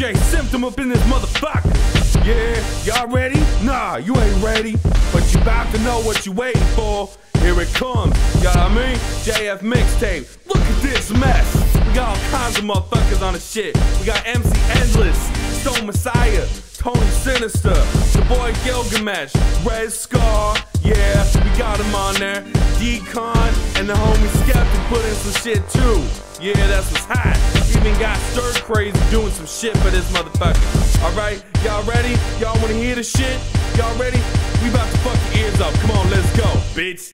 DJ Symptom up in this motherfucker. Yeah, y'all ready? Nah, you ain't ready, but you about to know what you waiting for. Here it comes, you know what I mean? JF mixtape. Look at this mess. We got all kinds of motherfuckers on the shit. We got MC Endless, Stone Messiah, Tony Sinister, the boy Gilgamesh, Red Scar, yeah, we got him on there. D-Con and the homie Skeptic put in some shit too. Yeah, that's what's hot. Even got Stir Crazy doing some shit for this motherfucker. Alright, y'all ready? Y'all wanna hear the shit? Y'all ready? We about to fuck your ears up. Come on, let's go, bitch.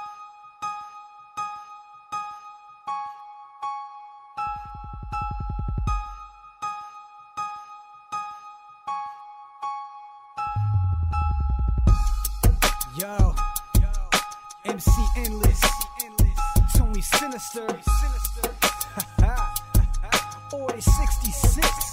Yo, MC Endless, Tony Sinister, Order 66.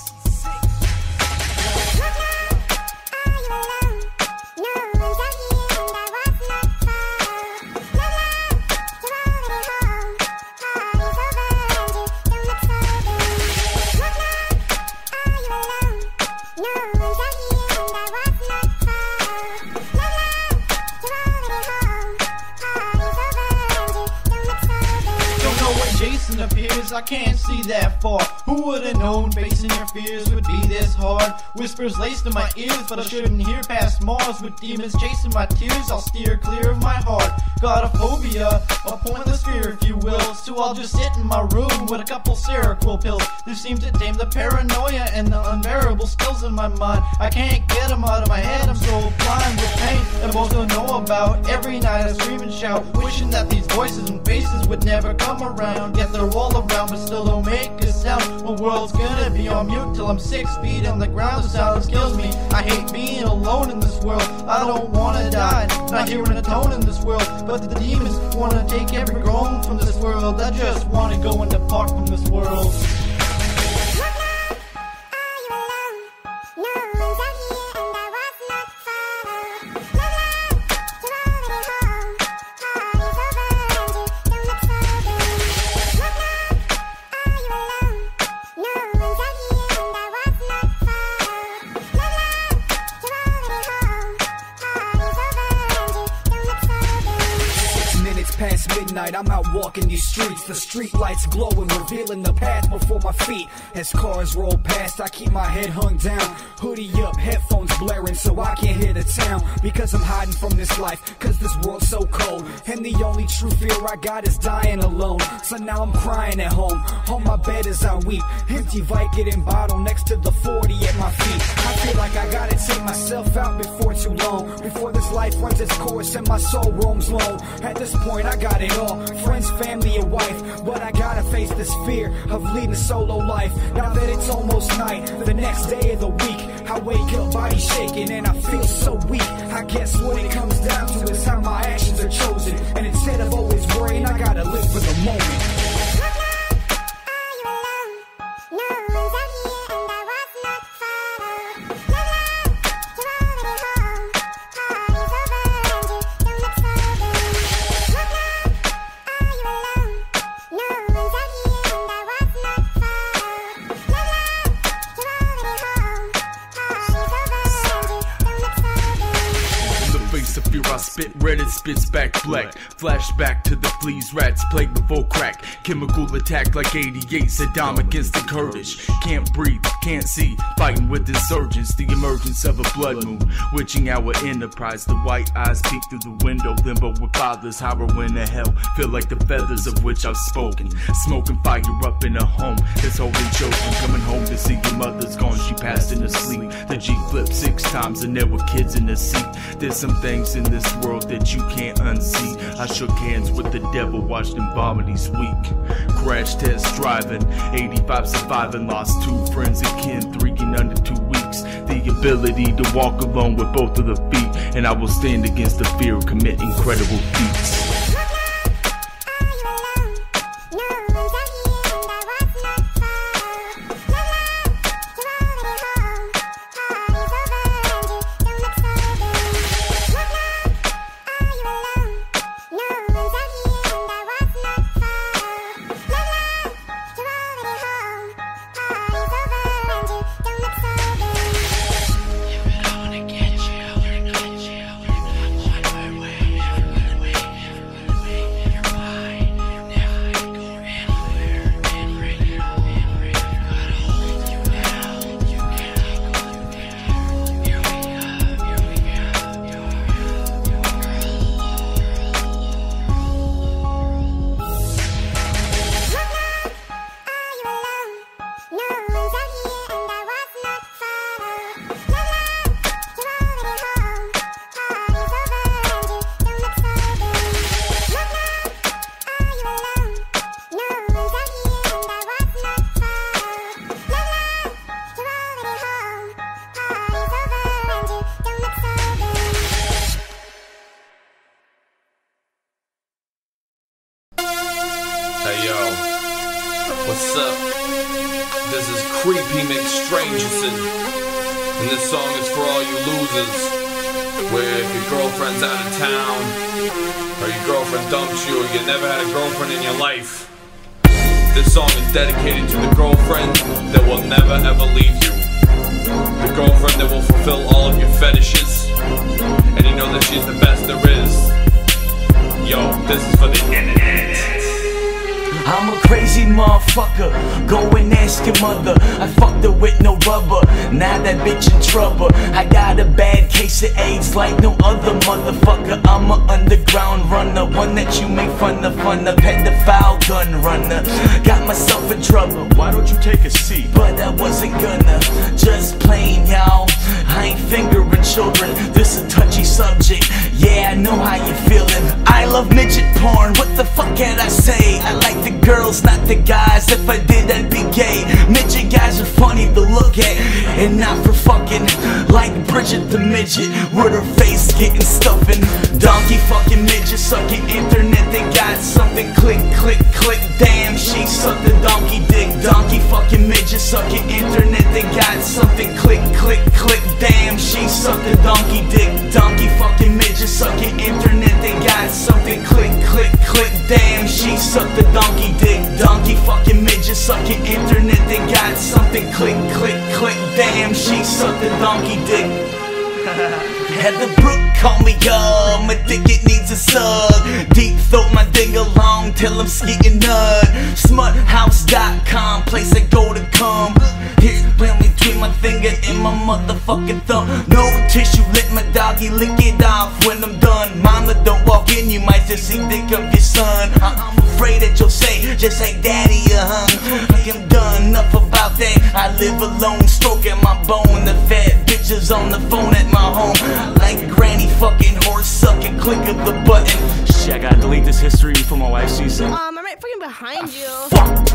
Jason appears, I can't see that far. Who would've known facing your fears would be this hard? Whispers laced in my ears, but I shouldn't hear past Mars. With demons chasing my tears, I'll steer clear of my heart. Got a phobia, a pointless fear if you will. So I'll just sit in my room with a couple Seroquel pills. They seem to tame the paranoia and the unbearable stills in my mind. I can't get them out of my head, I'm so blind with pain that most don't know about. Every night I scream and shout, wishing that these voices and faces would never come around. Yet they're all around but still don't make a sound. My world's gonna be on mute till I'm 6 feet on the ground. The silence kills me. I hate being alone in this world. I don't wanna die, not hearing a tone in this world. But the demons wanna take every groan from this world. I just wanna go and depart from this world. Past midnight, I'm out walking these streets. The street lights glowing, revealing the path before my feet. As cars roll past, I keep my head hung down. Hoodie up, headphones blaring so I can't hear the town. Because I'm hiding from this life, cause this world's so cold. And the only true fear I got is dying alone. So now I'm crying at home, on my bed as I weep. Empty Vicodin bottle next to the 40 at my feet. I feel like I gotta take myself out before too long. Before this life runs its course and my soul roams lone. At this point I got it all, friends, family, and wife. But I gotta face this fear of leading a solo life. Now that it's almost night, the next day of the week, I wake up, body shaking, and I feel so weak. I guess what it comes down to is how my actions are chosen. And instead of always worrying, I gotta live for the moment. I spit red, it spits back black. Flashback to the fleas, rats, plague before crack. Chemical attack like 88, Saddam against the Kurdish. Can't breathe, can't see, fighting with insurgents. The emergence of a blood moon, witching our enterprise. The white eyes peek through the window, limbo with fathers, harrowing to hell. Feel like the feathers of which I've spoken. Smoking fire up in a home that's holding children. Coming home to see your mother's gone, she passed in her sleep. The G flipped 6 times and there were kids in the seat. There's some things in this world that you can't unsee. I shook hands with the devil, watched him vomit each week. Crash test driving, 85 surviving, lost 2 friends and kin, 3 in under 2 weeks. The ability to walk alone with both of the feet, and I will stand against the fear of committing incredible feats. Don't Yo, what's up? This is Creepy McStrangerson, and this song is for all you losers, where if your girlfriend's out of town, or your girlfriend dumped you, or you never had a girlfriend in your life. This song is dedicated to the girlfriend that will never ever leave you. The girlfriend that will fulfill all of your fetishes, and you know that she's the best there is. Yo, this is for the internet. I'm a crazy motherfucker, go and ask your mother. I fucked her with no rubber, now that bitch in trouble. I got a bad case of AIDS like no other motherfucker. I'm a underground runner, one that you make fun of, pedophile gun runner. Got myself in trouble, Why don't you take a seat? but I wasn't gonna. Just plain, y'all, I ain't fingering children, this a touchy subject. Yeah, I know how you feeling. I love midget porn, what the fuck can I say? I like the girls, not the guys. If I did, I'd be gay. Midget guys are funny to look at, and not for fucking. Like Bridget the midget, with her face getting stuffing. Donkey fucking midget sucking internet, they got something. Click, click, click, damn, she sucked the donkey dick. Donkey fucking midget sucking internet, they got something. Click, click, click, damn, she sucked the donkey dick. Donkey fucking midget sucking internet, they got something. Click, click, click, damn, she sucked the donkey dick. Donkey fucking midget sucking internet, they got something. Click, click, click, damn, she sucked the donkey dick. Heather Brook call me my dick it needs a sug. Deep throat my dick along till I'm skiing nut. Smuthouse.com, place I go to come. Here's plan between my finger and my motherfucking thumb. No tissue, let my doggy lick it off when I'm done. Mama, don't walk in, you might just see dick of your son. I'm afraid that you'll say, just like daddy, I am done, enough about that. I live alone, stroking my bone. The fat bitches on the phone at my home, like a granny fucking horse sucking, click of the button. Shit, I gotta delete this history before my wife sees it. I'm right fucking behind you. Fuck.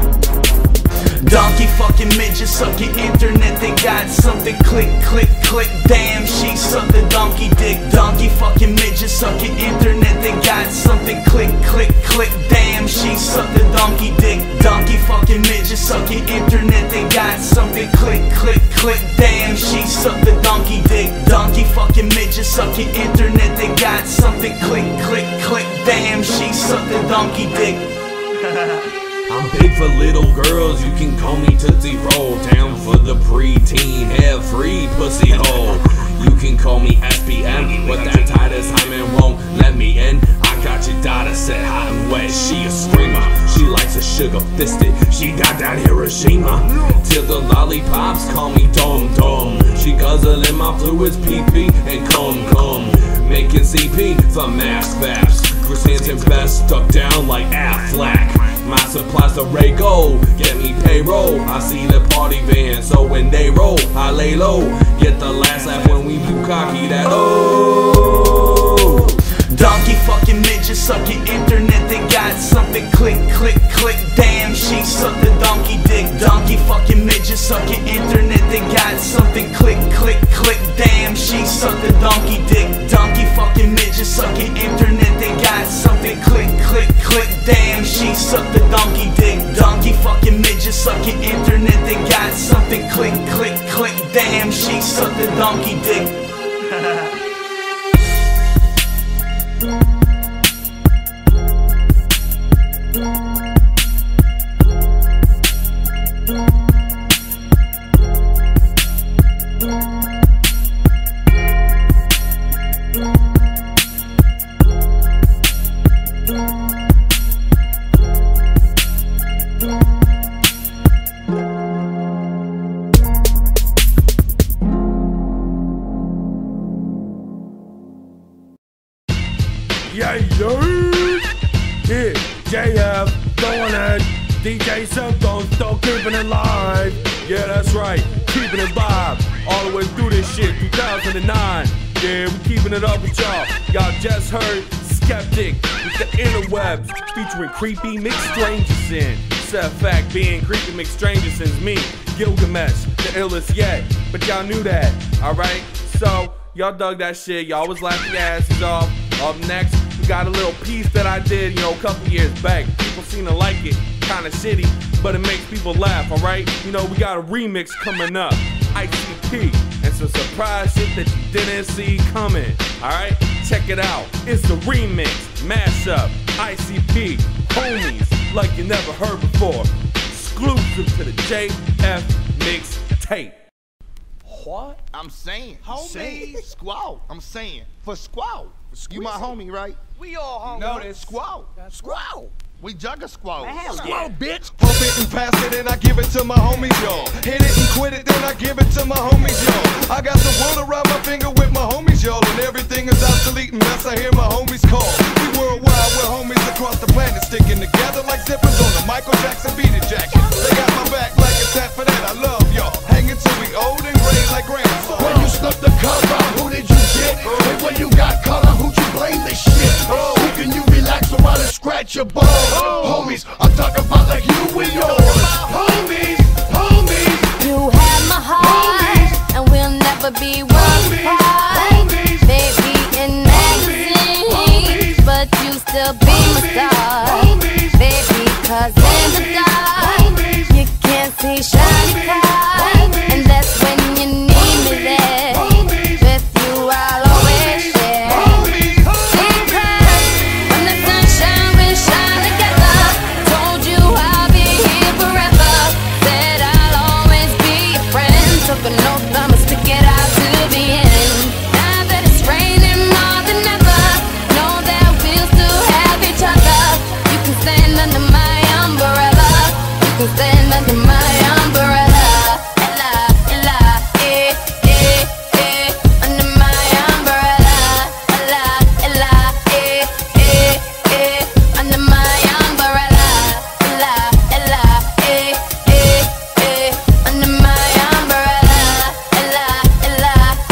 Donkey fucking midget sucking internet, they got something. Click, click, click, damn, she sucked the donkey dick. Donkey fucking midget sucking internet, they got something. Click, click, click, damn, she sucked the donkey dick. Donkey fucking midget sucking internet, they got something. Click, click, click, damn, she sucked the donkey dick. Donkey fucking midget sucking internet, they got something. Click, click, click, damn, she sucked the donkey dick. I'm big for little girls, you can call me Tootsie Roll. Down for the preteen, have free pussy hole. You can call me SBM, but that Titus Hyman won't let me in. I got your daughter set hot and wet, she a screamer. She likes a sugar fisted, she got that Hiroshima. Till the lollipops call me Dum Dum. She guzzling my fluids, pee-pee and cum. Making CP for mask faps. Chris Hansen best stuck down like Affleck. My supplies to Ray Gold, get me payroll. I see the party van, so when they roll, I lay low. Get the last laugh when we bukkake that oh. Donkey fucking midget sucking internet, they got something. Click, click, click, damn, she sucked the donkey dick. Donkey fucking midget sucking internet, they got something. Click, click, click, damn, she sucked the donkey dick. Donkey fucking midget sucking internet, they got something. Click, click, click, damn, she sucked the donkey dick. Donkey fucking midget sucking internet, they got something. Click, click, click, damn, she sucked the donkey dick. Yeah, JF, going at DJ Symptom, still keeping it live. Yeah, that's right, keeping it live all the way through this shit, 2009. Yeah, we keeping it up with y'all. Y'all just heard Skeptic with the interwebs featuring Creepy McStrangerson. Set fact being Creepy McStrangerson's me, Gilgamesh, the illest yet. But y'all knew that, alright? So, y'all dug that shit, y'all was laughing your asses off. Up next, we got a little piece that I did, a couple years back. people seem to like it, kinda shitty, but it makes people laugh, alright? You know, we got a remix coming up, ICP, and some surprise shit that you didn't see coming, alright? Check it out, it's the remix, mashup, ICP, homies, like you never heard before, exclusive to the JF mixtape. What? I'm saying, homie, squaw. I'm saying, for squaw. You my homie, right? We all homies. No, that's squaw. Squaw. We jugger squaw. Squaw, bitch. Pump it and pass it and I give it to my homies, y'all. Hit it and quit it, then I give it to my homies, y'all. I got the world around my finger with my homies, y'all. And everything is obsolete unless I hear my homies call. We worldwide, we're homies across the planet, sticking together like zippers on a Michael Jackson beat it jacket. They got my back like a tap for that. I love y'all. Hanging till we old and gray like grandpa. When you snuck the cover, who did you get? And when you got color, who'd you blame this shit? Who can you relax around and scratch your balls? Homies, I'm talking about like you and yours. Homies, homies. You have my heart, and we'll never be one apart. Baby in magazines, but you still be my star. Baby, 'cause in the dark, you can't see shiny cars, and that's when you need me there. With you, I'll always share. Because when the sunshine will shine together, told you I'll be here forever. Said I'll always be your friend. Took an oath, I'ma stick it out to the end. Now that it's raining more than ever, know that we'll still have each other. You can stand under my umbrella. You can stand under my umbrella. Ella, Ella, under my umbrella. Ella, Ella, under my umbrella. Ella, Ella, under my umbrella. Ella, Ella,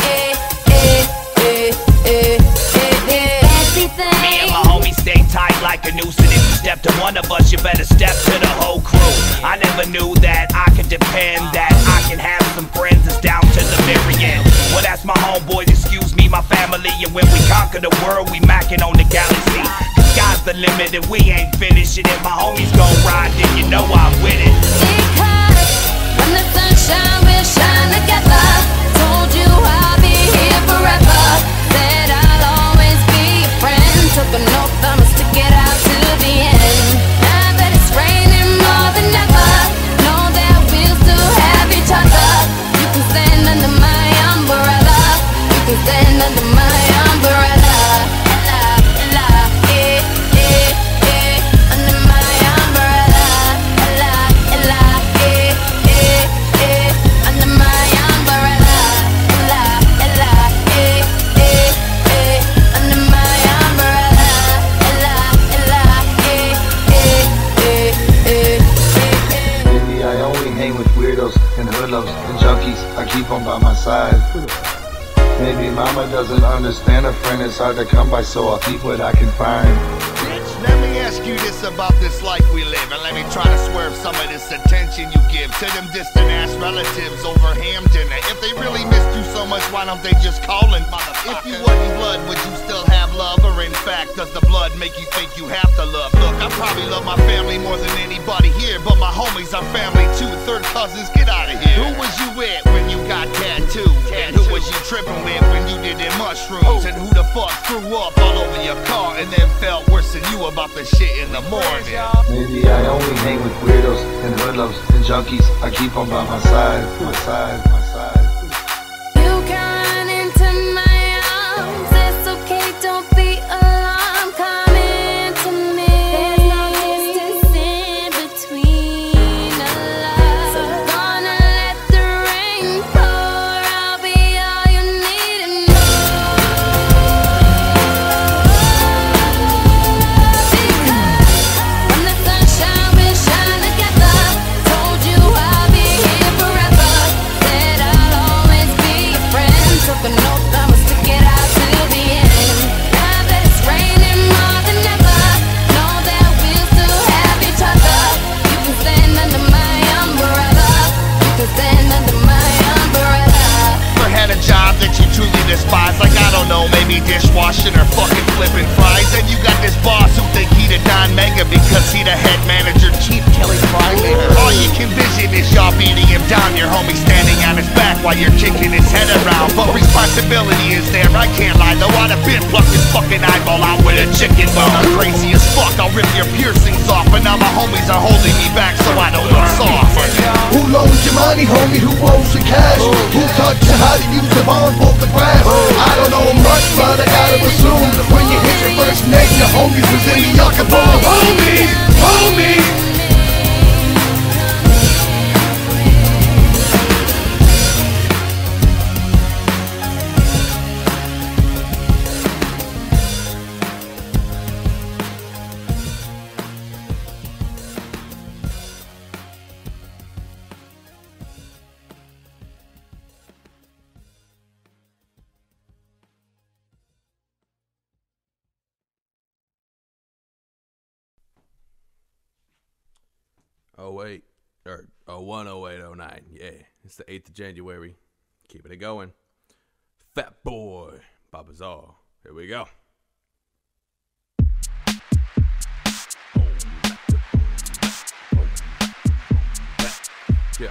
Me and my homies stay tight like a noose, and if you step to one of us, you better step to the whole crew. I never knew that I could depend, that I can have some friends that's down to the very end. Well, that's my homeboys, excuse me, my family, and when we conquer the world, we macking on the galaxy. The sky's the limit, and we ain't finished it. If my homies gon' ride, then you know I'm with it. Because when the sunshine will shine together, told you I'll be here forever. Said I'll always be your friend. Took an oath, I'ma stick it out to the end. Now that it's raining more than ever, know that we'll still have each other. You can stand under my umbrella. You can stand under my umbrella. Ella, Ella, under my umbrella. Ella, Ella, under my umbrella. Ella, Ella, under my umbrella. Ella, Ella, Maybe I only hang with weirdos and hoodlums and junkies. I keep them by my side. Maybe mama doesn't understand a friend is hard to come by, so I'll keep what I can find. Let me ask you this about this life we live, and let me try to swerve some of this attention you give to them distant ass relatives over ham dinner. If they really missed you so much, why don't they just call and motherfucker? If you wasn't blood, would you still have love? Or in fact, does the blood make you think you have to love? Look, I probably love my family more than anybody here, but my homies are family too. Third cousins, get out of here. Who was you with when you got tattooed? And who was you tripping with when you did them mushrooms? And who the fuck threw up all over your car and then felt worse than you about the shit in the morning? Maybe I only hang with weirdos and hoodlums and junkies. I keep them by my side, my side, my side. You come into my arms, it's okay, don't be alarmed. Come into me, there's no distance in between us. So gonna let the rain pour, I'll be all you need and more. Because when the sunshine will shine together, told you I'll be here forever. Said I'll always be your friend. Took an oath, I'ma stick it out to the end. Now see the head manager, Chief Kelly Frymaker. All you can vision is y'all beating him down. Your homie standing on his back while you're kicking his head around. But responsibility is there, I can't lie. Though I'd have been plucked his fucking eyeball out with a chicken bone. I'm crazy as fuck, I'll rip your piercings off. But now my homies are holding me back so I don't look soft. Who loans your money, homie? Who owes the cash? Who taught you how to use the bond for the grass? I don't know much, but I gotta assume that when you hit your first name, your homies was in the yucca bowl. Homies, homies. Oh 08, or 010809, yeah, it's the 8th of January, keeping it going. Fat Boy by Bizarre, here we go. Yeah.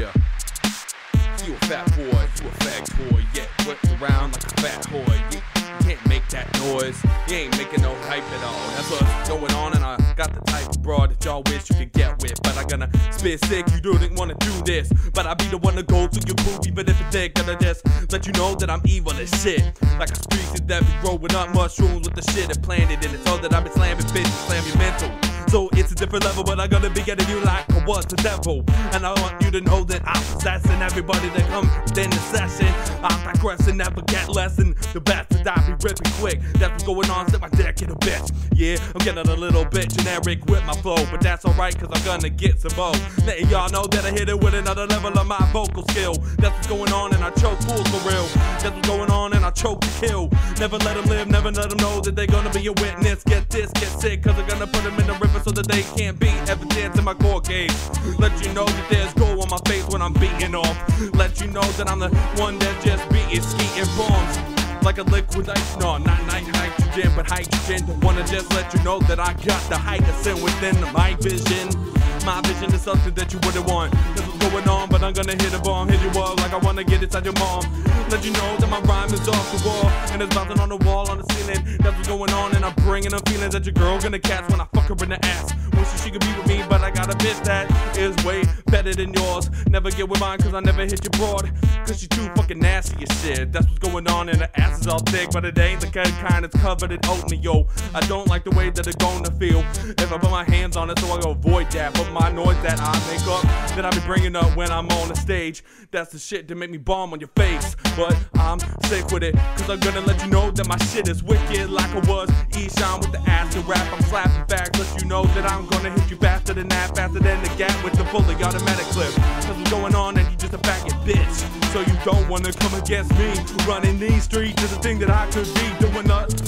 You a fat boy, you a fag boy, yeah, whipped around like a fat boy. You can't make that noise, you ain't making no hype at all. That's what's going on, and I got the type of broad that y'all wish you could get with. But I gonna spit sick, you didn't wanna do this. But I be the one to go to your boo, even if it's thick. Gonna just let you know that I'm evil as shit. Like a street that be growing up mushrooms with the shit it planted in it. So that I be slamming bitches, slam your mental. So it's a different level, but I'm gonna be getting you like I was the devil. And I want you to know that I'm possessing everybody that comes in the session. I'm digressing, never get less than the best that I be ripping quick. That's what's going on, sit my dick in a bitch. Yeah, I'm getting a little bit generic with my flow, but that's alright, cause I'm gonna get some more. Letting y'all know that I hit it with another level of my vocal skill. That's what's going on, and I choke fools for real. That's what's going on, and I choke to kill. Never let them live, never let them know that they're gonna be a witness. Get this, get sick, cause I'm gonna put them in the river so that they can't be evidence in my court case. Let you know that there's gold on my face when I'm beating off. Let you know that I'm the one that just beating, skeeting bombs. Like a liquid ice, no, not nitrogen, but hydrogen. Don't wanna just let you know that I got the hydrogen within my vision. My vision is something that you wouldn't want. That's what's going on, but I'm gonna hit a bomb, hit you up like I wanna get inside your mom. Let you know that my rhyme is off the wall, and it's bouncing on the wall, on the ceiling. That's what's going on, and I'm bringing them feelings that your girl gonna catch when I fuck her in the ass. Wish she could be with me, but I got a bitch that is way better than yours. Never get with mine, cause I never hit you broad, cause she too fucking nasty as shit. That's what's going on, and the ass is all thick, but it ain't the kind that's covered in oatmeal. I don't like the way that it's gonna feel if I put my hands on it, so I go avoid that. But my noise that I make up, that I be bringing up when I'm on the stage, that's the shit that make me bomb on your face. But I'm safe with it, cause I'm gonna let you know that my shit is wicked like I was E-Shine with the acid rap. I'm slapping back, let you know that I'm gonna hit you faster than that, faster than the gap with the fully automatic clip. Cause what's going on, and you just a faggot bitch, so you don't wanna come against me. Running these streets is a thing that I could be doing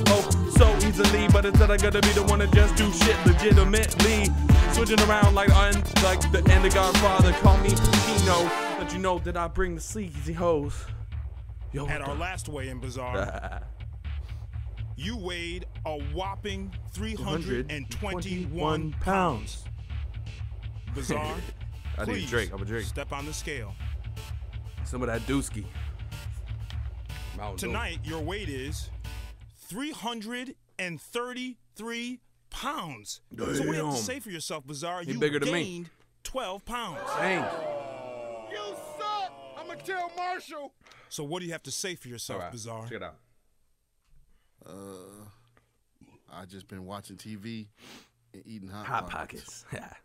so easily, but instead I gotta be the one to just do shit legitimately. Switching around like the end of Godfather, call me Pacino. Let you know that I bring the sleazy hoes. Yo, at our last weigh-in, Bizarre, you weighed a whopping 321 pounds. Bizarre, I need a drink. I'm a drink. Step on the scale. Some of that dooski. Tonight, your weight is 333 pounds. Damn. So what do you have to say for yourself, Bizarre? You bigger than gained me. 12 pounds. Dang. You suck! I'ma tell Marshall. So what do you have to say for yourself, All right, Bizarre? check it out. I just been watching TV and eating Hot Pockets.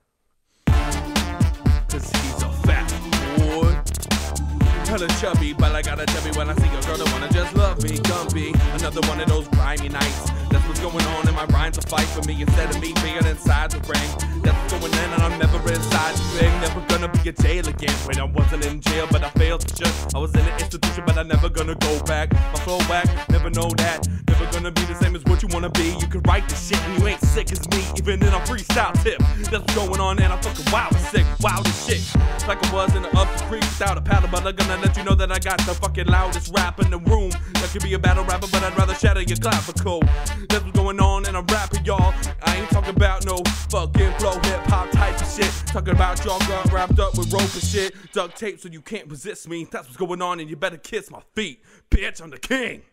Cause he's a fat boy. Kinda chubby, but I gotta tell me when I see a girl that wanna just love me. Gumpy, another one of those grimy nights. That's what's going on, and my rhymes will fight for me instead of me being inside the ring. That's what's going on, and I'm never inside the ring. Never gonna be in jail again. When I wasn't in jail, but I failed to just. I was in an institution, but I never gonna go back. My flow back, never know that. Never gonna be the same as what you wanna be. You can write this shit, and you ain't sick as me, even in a freestyle tip. That's what's going on, and I'm fucking wild as sick, wild as shit. Like I was in the upper creek without a paddle. battle, but I'm gonna let you know that I got the fucking loudest rap in the room. That could be a battle rapper, but I'd rather shatter your clavicle. That's what's going on, and I'm rapping, y'all. I ain't talking about no fucking flow hip-hop type of shit. Talking about y'all got wrapped up with rope and shit. Duct tape so you can't resist me. That's what's going on, and you better kiss my feet. Bitch, I'm the king.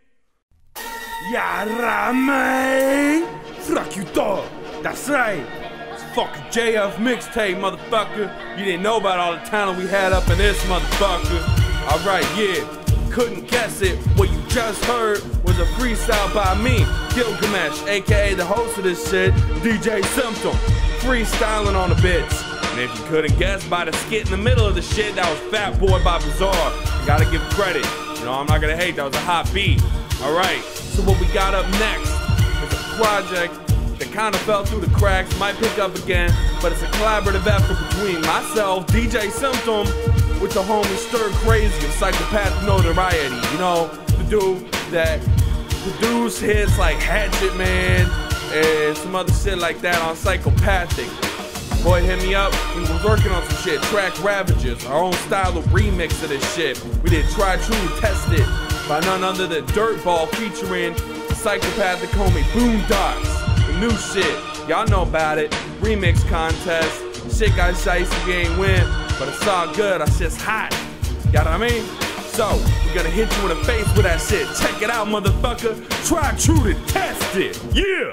Yeah, man. Fuck you, dog. That's right. It's fucking JF mixtape, motherfucker. You didn't know about all the talent we had up in this motherfucker. Alright, yeah. Couldn't guess it. What you just heard was a freestyle by me, Gilgamesh, aka the host of this shit, DJ Symptom. Freestyling on the bits. And if you couldn't guess by the skit in the middle of the shit, that was Fat Boy by Bizarre. You gotta give credit. You know, I'm not gonna hate, that was a hot beat. Alright, so what we got up next is a project that kind of fell through the cracks, might pick up again, but it's a collaborative effort between myself, DJ Symptom, with the homie Stir Crazy of Psychopathic Notoriety. You know, the dude that produced hits like Hatchet Man and some other shit like that on Psychopathic. Boy, hit me up. We was working on some shit. Track Ravages, our own style of remix of this shit. We did Try True Test It by none other than Dirtball featuring the Psychopathic homie Boondocks. The new shit, y'all know about it. Remix contest. Shit got shicey, we ain't win, but it's all good. Our shit's hot. You know what I mean? So, we're gonna hit you in the face with that shit. Check it out, motherfucker. Try True to Test It. Yeah!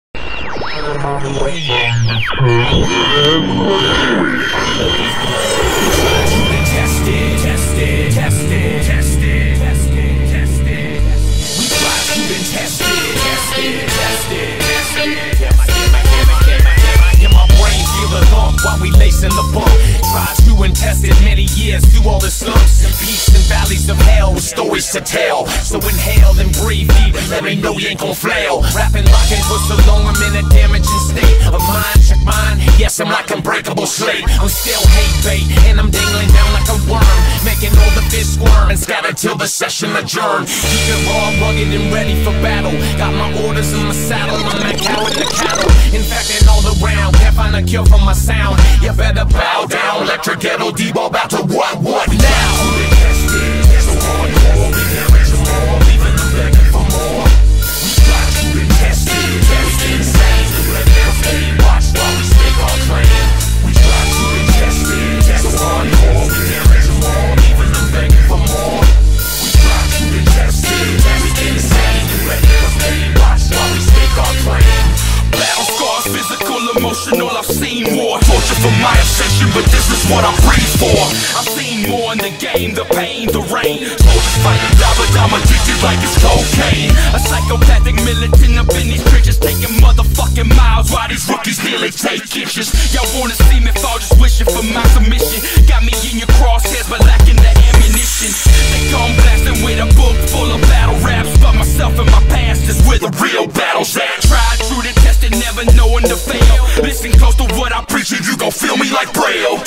While we lacing the bump, tried to and tested many years through all the slumps and peaks and valleys of hell with stories to tell. So inhale and breathe deep, let me know you ain't gon' flail. Rapping, rocking for so long, I'm in a damaging state of mind. Check mine, yes, I'm like unbreakable slate. I'm still hate bait, and I'm dangling down like a worm, making all the fish squirm and scatter till the session adjourned. Keep it raw, rugged, and ready for battle. Got my orders in my saddle, I'm that cow in the cattle. Infecting all around, can't find a cure for my sound. You better bow down, electric ghetto D-ball about to what now? So hardcore, we damage them all, leaving them begging for more. We try to be tested, very insane. Let them stay, watch while we stake our claim. We try to be tested, so hardcore, we damage them all, leaving them begging for more. We try to be tested, very insane. Let them stay, watch while we stake our claim. Battle scars, physical, emotional, I've seen war. Torture for my obsession, but this is what I breathe for. I've seen more in the game, the pain, the rain. Soldiers fighting down, but I'm addicted like it's cocaine. A psychopathic militant up in these trenches, taking motherfucking miles while these rookies nearly take inches. Y'all wanna see me fall, just wishing for my submission. Got me in your crosshairs, but lacking the ammunition. They come blasting with a book full of battle raps, but myself and my past is where the real battle's at. Tried, true to test it, never knowing to fail. Listen close to what I preach and you gon' feel me like Braille.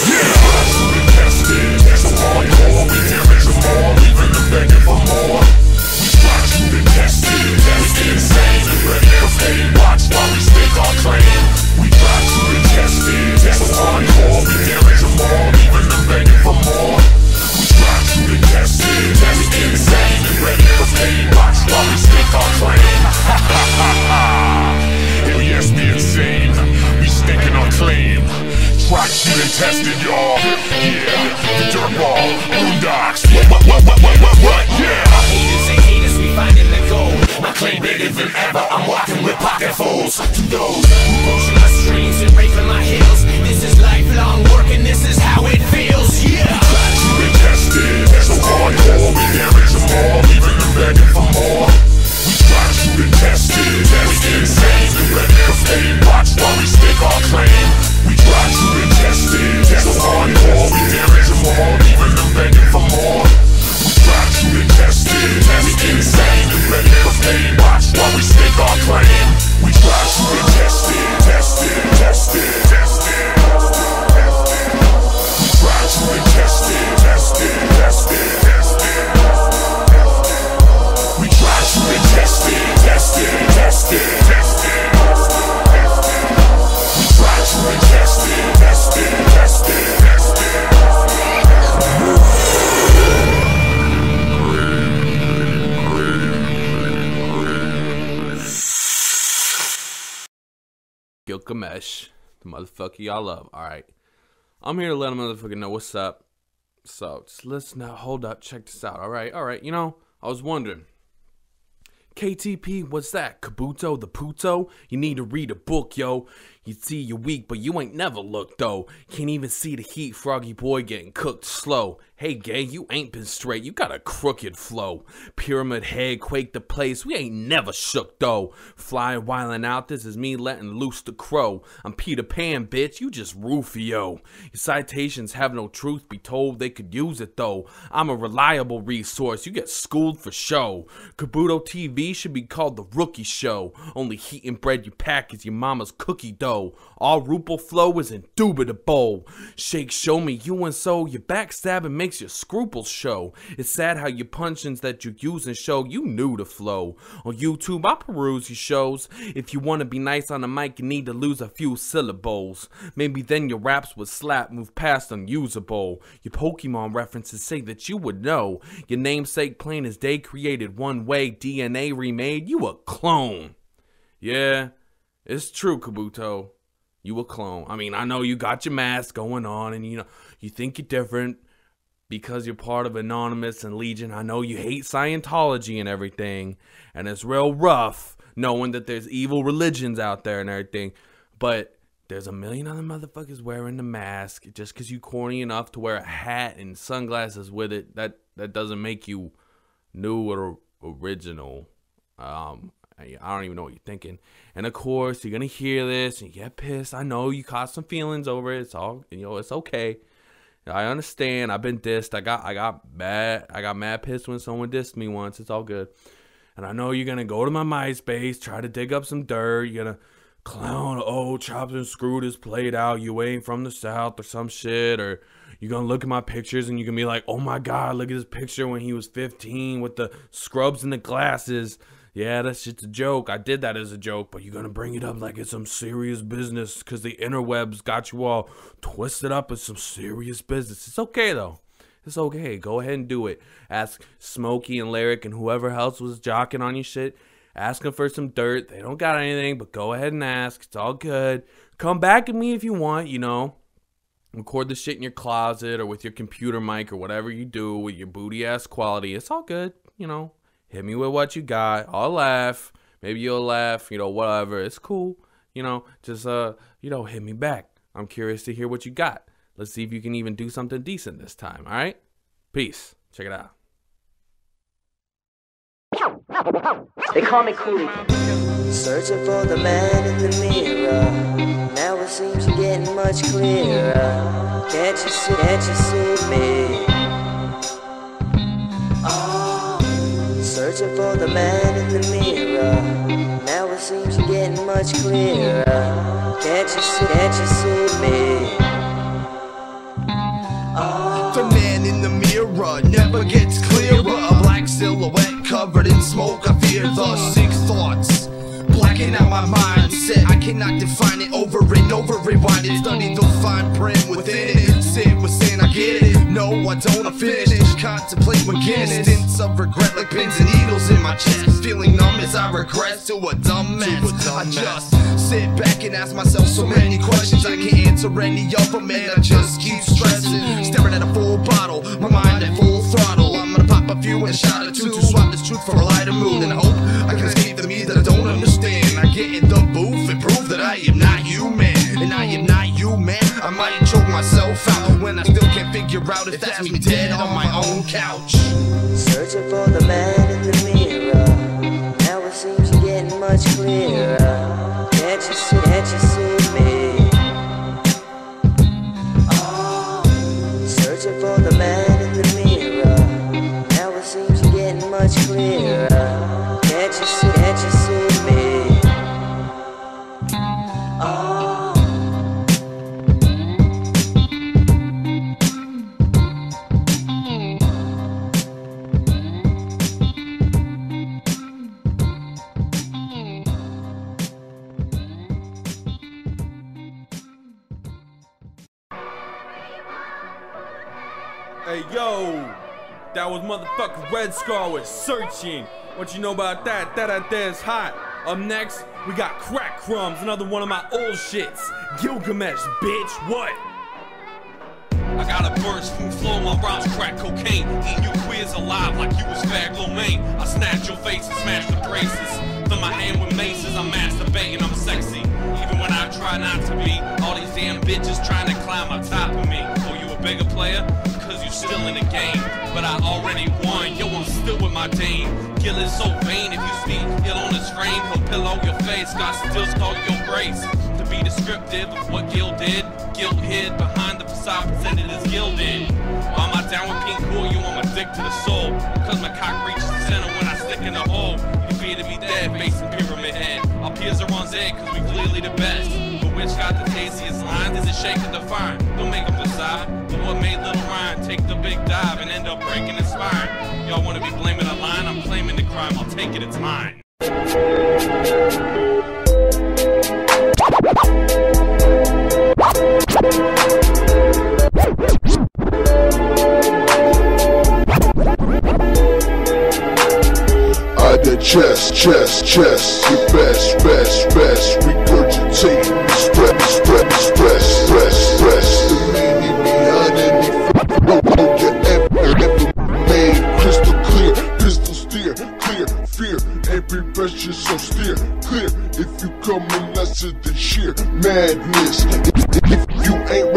So hardcore, we damage them all, leaving them begging for more. We try to be tested, that's insane. Ready for fame, watch while we stake our claim. We try to be tested, so hardcore, we damage them all, leaving them begging for more. We try to be tested, that's insane. Ready for fame, watch while we stake our claim. Hell yes, be insane. We staking our claim. Try to be tested, y'all. Yeah, the Dirtball, Boondocks. What? Yeah. Our haters and haters, we finding the gold. My claim bigger than ever. I'm walking with pocketfuls. To those who motion my streams and raping my heels, this is lifelong work and this is how it feels. Yeah. Try to be tested, so hardcore, we damage them all, leaving them begging for more. We try to be tested, that's insane. Ready for fame, watch while we stake our claim. We try to be tested, so hardcore, we damage them all, leaving them begging for more. We try to be tested, that's insane. Ready for fame, watch while we stake our claim. We try to be tested. Mesh, the motherfucker y'all love. Alright. I'm here to let a motherfucker know what's up. So, just listen now. Hold up. Check this out. Alright. You know, I was wondering. KTP, what's that? Kabuto the Puto? You need to read a book, yo. You see you're weak, but you ain't never looked, though. Can't even see the heat, froggy boy getting cooked slow. Hey, gay, you ain't been straight. You got a crooked flow. Pyramid head, quake the place. We ain't never shook, though. Flying, wildin' out, this is me letting loose the crow. I'm Peter Pan, bitch. You just Rufio. Your citations have no truth be told. They could use it, though. I'm a reliable resource. You get schooled for show. Kabuto TV should be called The Rookie Show. Only heat and bread you pack is your mama's cookie dough. All Rupal flow is indubitable. Shake, show me you and so your backstabbing makes your scruples show. It's sad how your punchings that you use and show you knew the flow. On YouTube, I peruse your shows. If you want to be nice on the mic, you need to lose a few syllables. Maybe then your raps would slap, move past unusable. Your Pokemon references say that you would know. Your namesake plain as day created one way, DNA remade, you a clone. Yeah. It's true, Kabuto. You a clone. I mean, I know you got your mask going on and, you know, you think you're different because you're part of Anonymous and Legion. I know you hate Scientology and everything, and it's real rough knowing that there's evil religions out there and everything, but there's a million other motherfuckers wearing the mask. Just because you corny enough to wear a hat and sunglasses with it, that doesn't make you new or original. I don't even know what you're thinking. And of course, you're gonna hear this and you get pissed. I know you caught some feelings over it. It's all, you know, it's okay. I understand. I've been dissed. I got mad pissed when someone dissed me once. It's all good. And I know you're gonna go to my MySpace, try to dig up some dirt. You're gonna clown, oh, Chopped and Screwed is played out. You ain't from the South or some shit. Or you're gonna look at my pictures and you're gonna be like, oh my God, look at this picture when he was 15 with the scrubs and the glasses. Yeah, that shit's a joke. I did that as a joke, but you're gonna bring it up like it's some serious business because the interwebs got you all twisted up as some serious business. It's okay, though. It's okay. Go ahead and do it. Ask Smokey and Lyric and whoever else was jocking on your shit. Ask them for some dirt. They don't got anything, but go ahead and ask. It's all good. Come back at me if you want, you know. Record the shit in your closet or with your computer mic or whatever you do with your booty-ass quality. It's all good, you know. Hit me with what you got. I'll laugh. Maybe you'll laugh. You know, whatever. It's cool. You know, just, you know, hit me back. I'm curious to hear what you got. Let's see if you can even do something decent this time. All right? Peace. Check it out. They call me Cooley. Searching for the man in the mirror. Now it seems you're getting much clearer. Can't you see me? Searching for the man in the mirror. Now it seems you're getting much clearer. Can't you see me? The man in the mirror never gets clearer. A black silhouette covered in smoke. I fear the sick thoughts blacking out my mindset. I cannot define it, over and over, rewind it, study the fine print within it. Sit with saying I get it, no I don't, I finish. Contemplate when getting stints of regret like pins and needles in my chest. Feeling numb as I regress to a dumb mess. I just sit back and ask myself so many questions. I can't answer any of them and I just keep stressing. Staring at a full bottle, my mind at full throttle. I'm gonna pop a few and shout a two to swap this truth for a lighter mood and hope I can escape the me that I don't understand. I get in the booth and prove that I am not human. And I am not you, man. I might choke myself out when I still can't figure out if that's me dead on my own couch. Searching for the man in the mirror. Now it seems you're getting much clearer. Can't you see me? Searching for the man in the mirror. Now it seems you're getting much clearer. Can't you see me? Hey, yo, that was motherfucking Red Scar with Searching. What you know about that? That out there is hot. Up next, we got Crack Crumbs, another one of my old shits. Gilgamesh, bitch, what? I got a burst food flow, my rhymes crack cocaine. Eating you queers alive like you was fag lo mein. I snatch your face and smash the braces. Fill my hand with maces, I'm masturbating, I'm sexy. Even when I try not to be, all these damn bitches trying to climb on top of me. Oh, you a bigger player? Cause you still in the game. But I already won, yo, I'm still with my dame. Gil is so vain, if you speak ill on his frame, he'll pillow your face, God still call your grace. To be descriptive of what Gil did, Gil hid behind the facade, pretended as Gil did. Why am I down with Pink Cool? You want my dick to the soul. Cause my cock reaches the center when I stick in the hole. You fear to be dead, facing pyramid head. Our peers are on Z, cause we clearly the best. But which got the tastiest lines? Is it shaking the fine? Don't make them decide. But what made Little Ryan take the big dive and end up breaking his spine? Y'all wanna be blaming a line? I'm claiming the crime, I'll take it, it's mine. Chest, your best, regurgitate, express, the meaning behind any flow you ever made, crystal clear, pistol steer, clear, fear, every pressure so steer, clear, if you come in lesser than sheer madness, if you ain't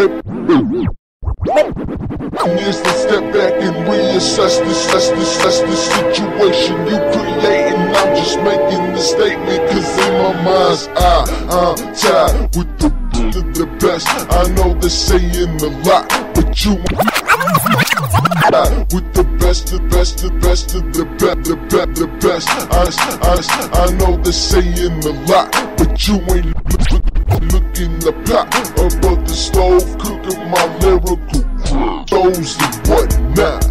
years to step back and reassess the situation you creating. I'm just making the statement, cause in my mind's eye, I'm tied with the best. I know they're saying a lot, but you with the best of the best. I know they're saying a lot, but you ain't looking the pot above the stove, cooking my lyrical those and whatnot.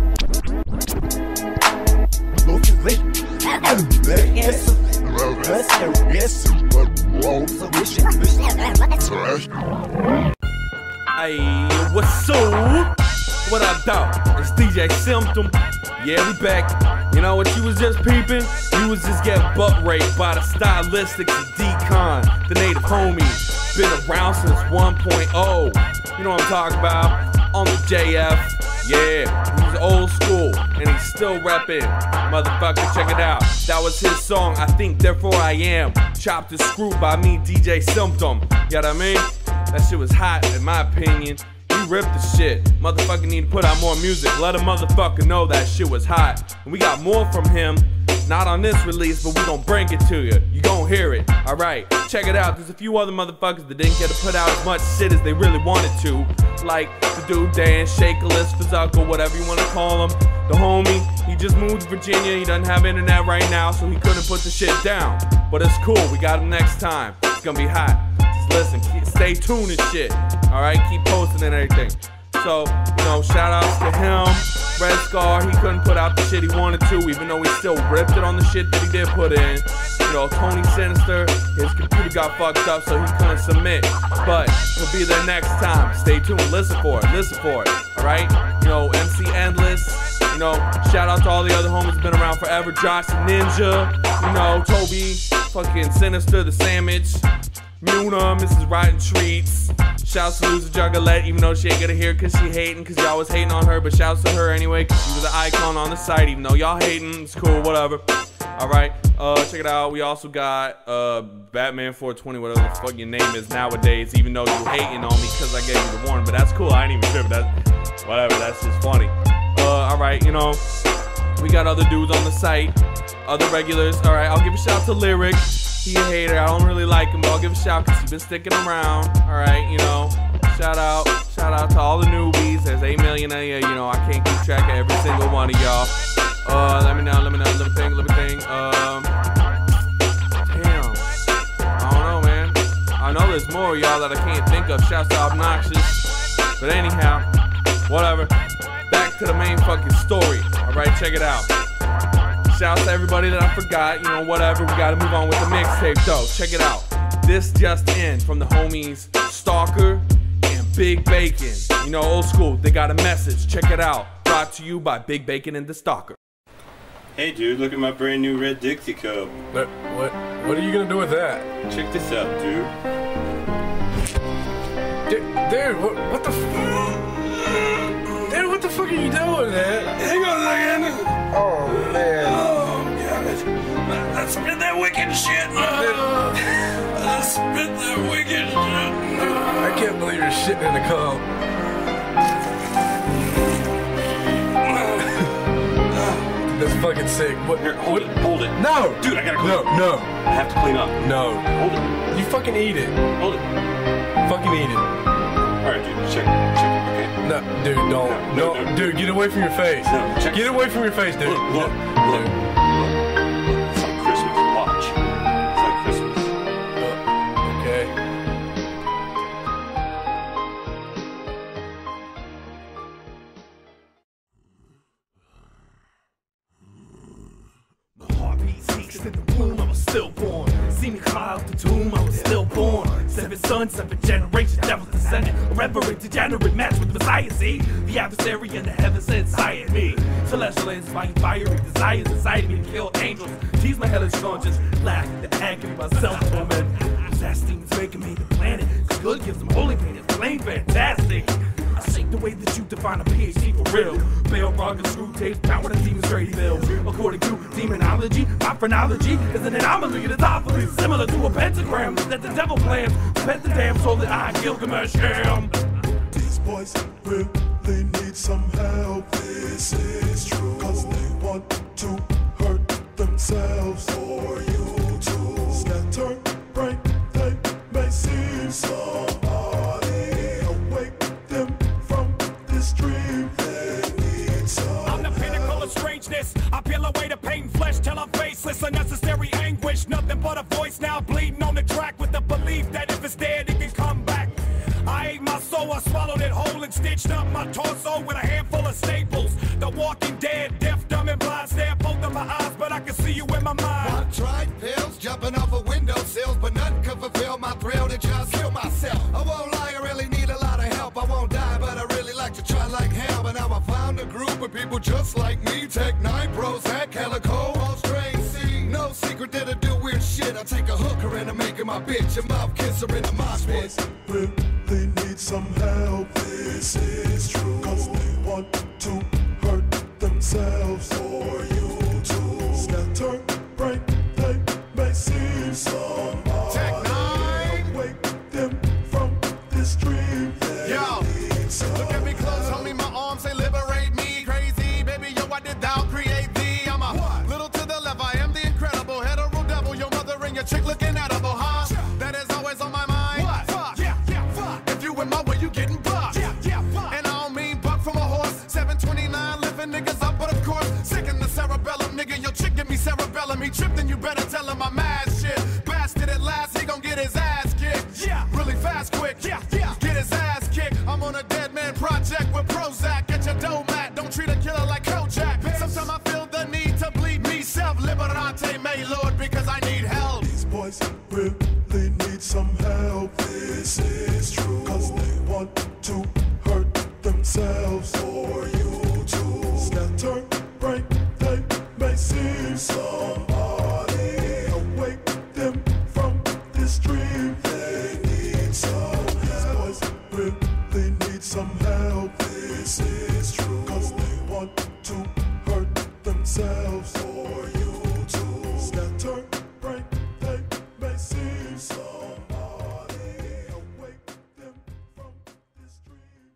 Hey, what's up? What up, dog? It's DJ Symptom. Yeah, we back. You know what you was just peeping? You was just getting butt raped by the stylistics of D-Con, the native homie. Been around since 1.0. You know what I'm talking about? On the JF. Yeah, he's old school, and he's still repping. Motherfucker, check it out. That was his song, I Think Therefore I Am. Chopped and screwed by me, DJ Symptom. You know what I mean? That shit was hot, in my opinion. He ripped the shit. Motherfucker need to put out more music. Let a motherfucker know that shit was hot. And we got more from him. Not on this release, but we gon' bring it to you. You gon' hear it. Alright, check it out. There's a few other motherfuckers that didn't get to put out as much shit as they really wanted to. Like the dude Dan, Shakeless, Fazuckle, whatever you wanna call him. The homie, he just moved to Virginia. He doesn't have internet right now, so he couldn't put the shit down. But it's cool, we got him next time. It's gonna be hot. Just listen, stay tuned and shit. Alright, keep posting and everything. So, you know, shout outs to him. Red Scar, he couldn't put out the shit he wanted to, even though he still ripped it on the shit that he did put in. You know, Tony Sinister, his computer got fucked up, so he couldn't submit. But he'll be there next time. Stay tuned, listen for it, alright? You know, MC Endless, you know, shout out to all the other homies been around forever. Josh Ninja, you know, Toby, fucking Sinister, the Sandwich, Muna, Mrs. Rotten Treats. Shouts to Loser Juggalette, even though she ain't gonna hear cause she hating, cause y'all was hating on her, but shouts to her anyway, cause she was an icon on the site, even though y'all hating, it's cool, whatever. Alright, check it out, we also got Batman 420, whatever the fuck your name is nowadays, even though you hating on me cause I gave you the warning, but that's cool, I ain't even tripping, that's, whatever, that's just funny. Alright, you know, we got other dudes on the site, other regulars, alright, I'll give a shout to Lyric. He a hater, I don't really like him, but I'll give a shout because he's been sticking around. Alright, you know, shout out to all the newbies. There's 8 million of you, you know, I can't keep track of every single one of y'all. Let me know, let me think. Damn. I don't know, man. I know there's more of y'all that I can't think of. Shouts to Obnoxious. But anyhow, whatever. Back to the main fucking story. Alright, check it out. Shouts to everybody that I forgot, you know, whatever. We gotta move on with the mixtape, though. Check it out. This just in from the homies Stalker and Big Bacon. You know, old school, they got a message. Check it out. Brought to you by Big Bacon and the Stalker. Hey dude, look at my brand new red Dixie cup. What are you gonna do with that? Check this out, dude. Dude, what the Dude, what the fuck are you doing, man? Hang on a second. Oh, man. Oh, God. Let's spit that wicked shit. Let's spit that wicked shit. I can't believe you're shitting in a cup. That's fucking sick. What? Here, hold it. No! Dude, I gotta clean up. No. I have to clean up. No. Hold it. You fucking eat it. Hold it. Fucking eat it. Alright, dude, check it, okay? No, dude, don't. No, dude, get away from your face. No, check Get away from your face, dude. Look. It's like Christmas. Watch. It's like Christmas. Okay. My heartbeat seeks in the womb, I was stillborn. See me climb out the tomb, I was stillborn. 7 sons, 7 generations, devils descendant. A reverent, degenerate match with the Messiah, see? The adversary in the heavens inside me. Celestial inspiring fiery desires inside me to kill angels. Tease my hellish conscience, laugh at the agony myself, woman. Possessed demons making me the planet. Cause good gives them holy pain, it's plain fantastic. I shake the way that you define a PhD for real. Bell, rock, and screw tapes, power the demons straight bills. According to demonology, my phrenology is an anomaly that's awfully similar to a pentagram that the devil plans to pet the damn soul that I Gilgamesh am. These boys really need some help. This is true. Cause they want to hurt themselves or you too. Scatter brain, they may seem somebody. Awake them from this dream. They need some. I'm the pinnacle of strangeness. I peel away the pain, flesh till I'm faceless. Unnecessary anguish, nothing but a voice now bleeding on the track with the belief that if it's dead, it can come back. I ate my soul, I swallowed it whole and stitched up my torso with a handful of staples. The walking dead, deaf, dumb, and blind, stare both of my eyes, but I can see you in my mind. I tried pills, jumping off of windowsills, but nothing could fulfill my thrill to just kill myself. I won't lie, I really need a lot of help. I won't die, but I really like to try like hell. But now I found a group of people just like me. Tech 9, Prozac, Calico, all strange. See, no secret that I do weird shit. I take a hooker and I make her my bitch, a mouth kisser in a mosh pit. Really need some help. This is true. Cause they want to hurt themselves or you too. Scatter brain, they may seem somebody. Tech 9, awake them from this dream. Yo, look at me close, homie, my arms say liberate me. Crazy, baby, yo, I did thou create thee. I'm a little to the left, I am the incredible hetero devil. Your mother and your chick looking edible, huh? That is always on my mind. What? Fuck, yeah, fuck. If you in my way, you getting bucked. Yeah, fuck. And I don't mean buck from a horse. 729, lifting niggas up, but of course, sick in the cerebellum, nigga. Your chick give me cerebellum. He tripped, and you better tell him I'm mad shit. Bastard at last, he gon' get his ass kicked. Yeah, really fast, quick. Yeah, get his ass kicked. I'm on a dead man project with Prozac. Get your dough mat, don't treat a killer like Kojak. Sometimes I feel the need to bleed me self. Liberate me, Lord, because I need help. These boys really need some help. This is true. Cause they want to hurt themselves or you too. Scatter brain, they may seem somebody. Awake them from this dream. They need some help. These boys really need some help. This is true. Cause they want to hurt themselves or you too. Scatter brain, they may seem somebody. Awake them from this dream.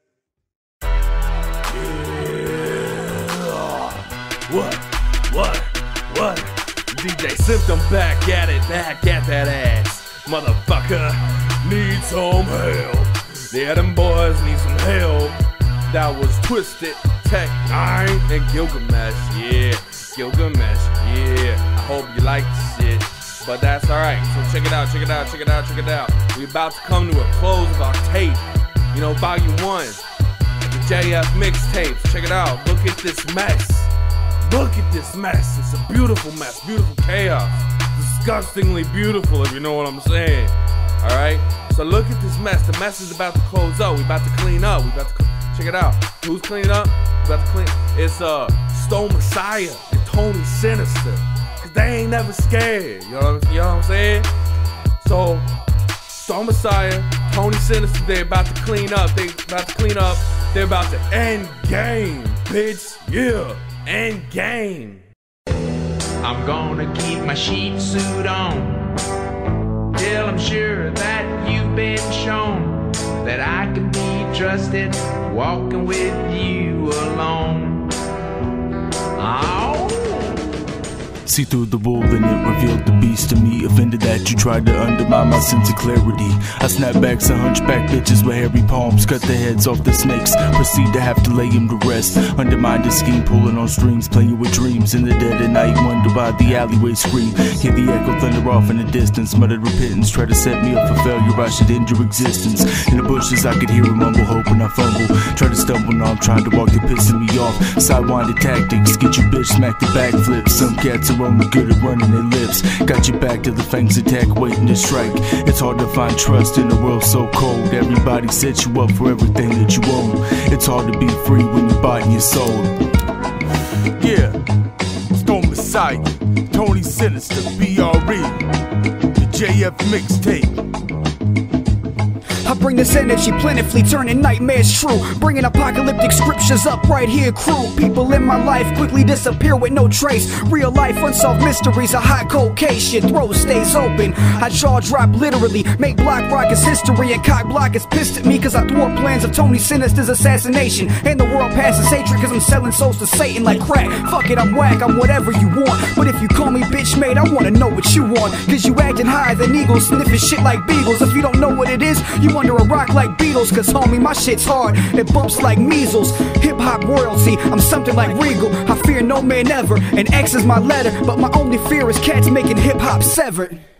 What? DJ Symptom back at that ass. Motherfucker, need some help. Yeah, them boys need some help. That was Twisted, Tech 9, and Gilgamesh. Yeah, Gilgamesh. Yeah, I hope you like the shit. But that's alright. So check it out. We about to come to a close of our tape. You know, volume 1. The JF mixtapes. Check it out. Look at this mess. It's a beautiful mess. Beautiful chaos. Disgustingly beautiful, if you know what I'm saying. Alright? So look at this mess. The mess is about to close up. We about to clean up. Check it out. Who's cleaning up? We about to clean. It's Stone Messiah and Tony Sinister, cause they ain't never scared. You know what I'm saying? So Messiah, Tony Sinister, they about to clean up. They're about to end game, bitch. Yeah, end game. I'm gonna keep my sheep suit on till I'm sure that you've been shown that I can be trusted walking with you alone. Oh. See through the wool and it revealed the beast to me. Offended that you tried to undermine my sense of clarity. I snap back some hunchback bitches with hairy palms, cut the heads off the snakes, proceed to have to lay him to rest. Undermined his scheme, pulling on strings, playing with dreams. In the dead of night, wonder why the alleyway scream. Hear the echo thunder off in the distance, muttered repentance, try to set me up for failure, I should end your existence. In the bushes I could hear him mumble, hoping I fumble. Try to stumble, now I'm trying to walk, they're pissing me off. Sidewinded tactics, get your bitch smack the backflip. Some cats are only good at running their lips. Got your back to the fangs attack, waiting to strike. It's hard to find trust in a world so cold. Everybody sets you up for everything that you own. It's hard to be free when your body is sold. Yeah, Storm Messiah, Tony Sinister, BRE, the JF mixtape. I bring this energy plentifully, turning nightmares true. Bringing apocalyptic scriptures up right here, crew. People in my life quickly disappear with no trace. Real life unsolved mysteries, a hot cold case. Your throat stays open. I jaw drop literally, make block rockets history. And cock blockers pissed at me cause I thwart plans of Tony Sinister's assassination. And the world passes hatred cause I'm selling souls to Satan like crack. Fuck it, I'm whack, I'm whatever you want. But if you call me bitch mate, I wanna know what you want. Cause you acting higher than eagles, sniffing shit like beagles. If you don't know what it is, you under a rock like Beatles, cause homie, my shit's hard, it bumps like measles. Hip-hop royalty, I'm something like Regal. I fear no man ever, and X is my letter, but my only fear is cats making hip-hop severed.